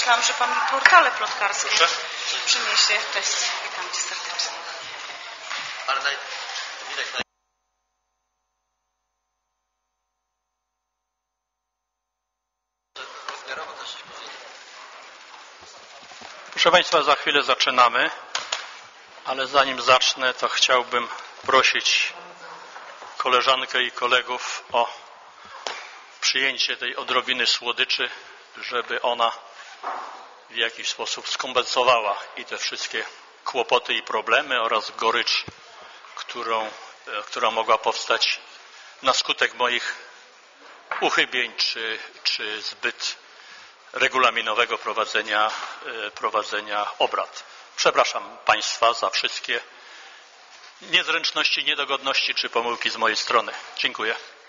myślałam, że pan mi portale plotkarskie Proszę? przyniesie. Cześć, witam cię serdecznie. Ale widać Proszę Państwa, za chwilę zaczynamy, ale zanim zacznę, to chciałbym prosić koleżankę i kolegów o przyjęcie tej odrobiny słodyczy, żeby ona w jakiś sposób skompensowała i te wszystkie kłopoty i problemy oraz gorycz, która mogła powstać na skutek moich uchybień czy zbyt regulaminowego prowadzenia obrad. Przepraszam Państwa za wszystkie niezręczności, niedogodności czy pomyłki z mojej strony. Dziękuję.